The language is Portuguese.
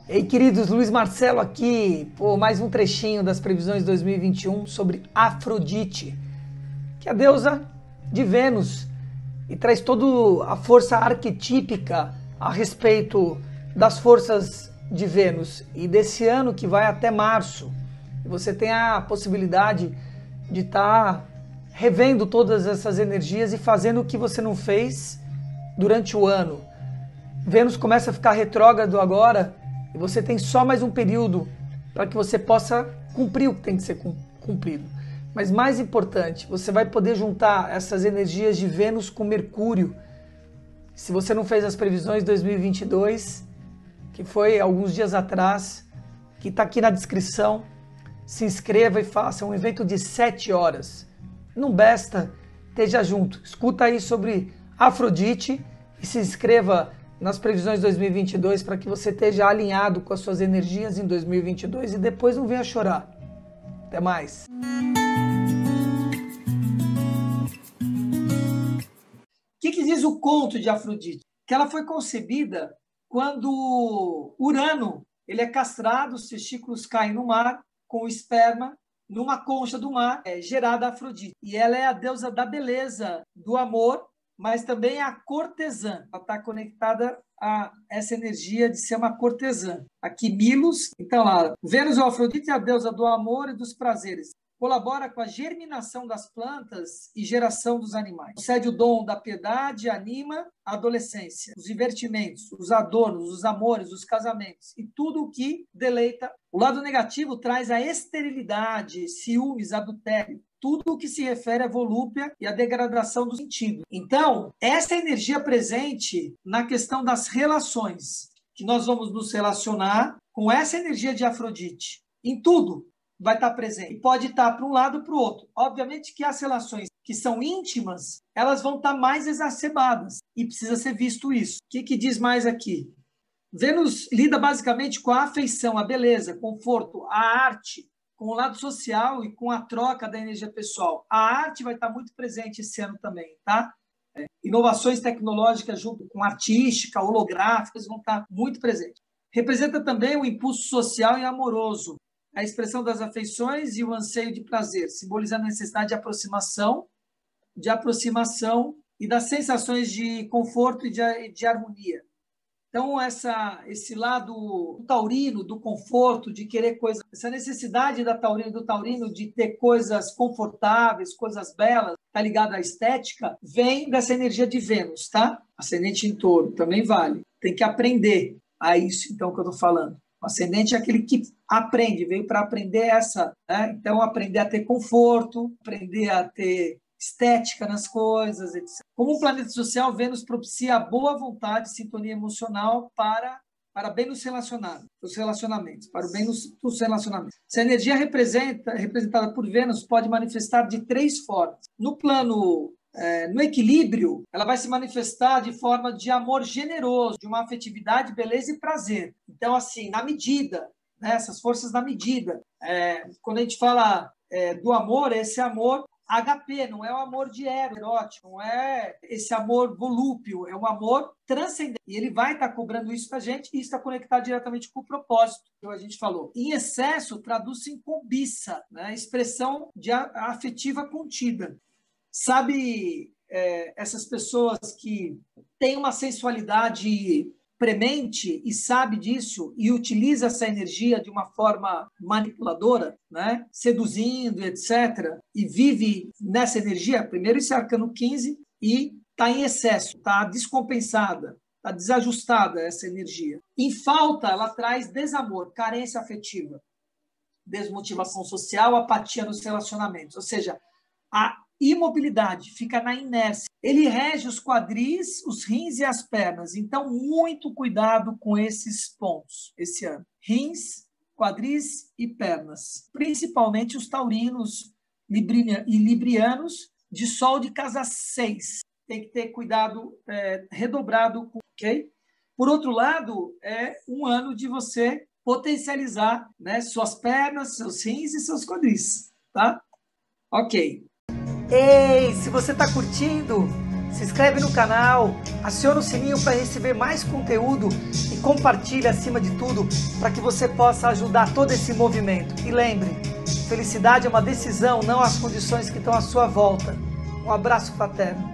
Ei, queridos, Luiz Marcelo aqui, mais um trechinho das previsões 2021 sobre Afrodite, que é a deusa de Vênus e traz toda a força arquetípica a respeito das forças de Vênus e desse ano que vai até março. Você tem a possibilidade de estar revendo todas essas energias e fazendo o que você não fez durante o ano. Vênus começa a ficar retrógrado agora e você tem só mais um período para que você possa cumprir o que tem que ser cumprido. Mas mais importante, você vai poder juntar essas energias de Vênus com Mercúrio. Se você não fez as previsões 2022, que foi alguns dias atrás, que está aqui na descrição, se inscreva e faça um evento de 7 horas. Não basta, esteja junto. Escuta aí sobre Afrodite e se inscreva nas previsões 2022 para que você esteja alinhado com as suas energias em 2022 e depois não venha chorar. Até mais. O que diz o conto de Afrodite? Que ela foi concebida quando Urano ele é castrado, os testículos caem no mar com o esperma numa concha do mar, gerada Afrodite. E ela é a deusa da beleza, do amor, mas também a cortesã. Ela está conectada a essa energia de ser uma cortesã. Aqui, Milos. Então, lá, Vênus ou Afrodite é a deusa do amor e dos prazeres. Colabora com a germinação das plantas e geração dos animais. Concede o dom da piedade, anima a adolescência, os divertimentos, os adornos, os amores, os casamentos e tudo o que deleita. O lado negativo traz a esterilidade, ciúmes, adultério, tudo o que se refere à volúpia e à degradação do sentido. Então, essa energia presente na questão das relações, que nós vamos nos relacionar com essa energia de Afrodite, em tudo vai estar presente. E pode estar para um lado ou para o outro. Obviamente que as relações que são íntimas, elas vão estar mais exacerbadas. E precisa ser visto isso. O que diz mais aqui? Vênus lida basicamente com a afeição, a beleza, conforto, a arte, com o lado social e com a troca da energia pessoal. A arte vai estar muito presente esse ano também, tá? Inovações tecnológicas junto com artística, holográficas, vão estar muito presentes. Representa também o impulso social e amoroso, a expressão das afeições e o anseio de prazer, simbolizando a necessidade de aproximação e das sensações de conforto e de harmonia. Então, esse lado taurino, do conforto, de querer coisas, essa necessidade do taurino de ter coisas confortáveis, coisas belas, está ligado à estética, vem dessa energia de Vênus, tá? Ascendente em Touro, também vale. Tem que aprender a isso, então, que eu estou falando. O ascendente é aquele que aprende, veio para aprender essa, né? Então, aprender a ter conforto, aprender a ter estética nas coisas, etc. Como um planeta social, Vênus propicia a boa vontade, sintonia emocional para bem nos relacionamentos, para o bem nos relacionamentos. Essa energia representada por Vênus pode manifestar de 3 formas. No plano no equilíbrio, ela vai se manifestar de forma de amor generoso, de uma afetividade, beleza e prazer. Então, assim, na medida, né, essas forças na medida. Quando a gente fala do amor, esse amor HP, não é o amor de erótico, não é esse amor volúpio, é um amor transcendente. E ele vai estar cobrando isso da gente e está conectado diretamente com o propósito que a gente falou. Em excesso, traduz-se em cobiça, né, expressão de afetiva contida. Sabe, essas pessoas que têm uma sensualidade premente e sabe disso e utiliza essa energia de uma forma manipuladora, né? Seduzindo, etc., e vive nessa energia, primeiro esse arcano 15, e está em excesso, está descompensada, está desajustada essa energia. Em falta, ela traz desamor, carência afetiva, desmotivação social, apatia nos relacionamentos, ou seja, a imobilidade, fica na inércia. Ele rege os quadris, os rins e as pernas. Então, muito cuidado com esses pontos esse ano. Rins, quadris e pernas. Principalmente os taurinos e librianos de sol de casa 6. Tem que ter cuidado redobrado, ok? Por outro lado, é um ano de você potencializar, né, suas pernas, seus rins e seus quadris, tá? Ok. Ei, se você está curtindo, se inscreve no canal, aciona o sininho para receber mais conteúdo e compartilhe acima de tudo para que você possa ajudar todo esse movimento. E lembre, felicidade é uma decisão, não as condições que estão à sua volta. Um abraço fraterno.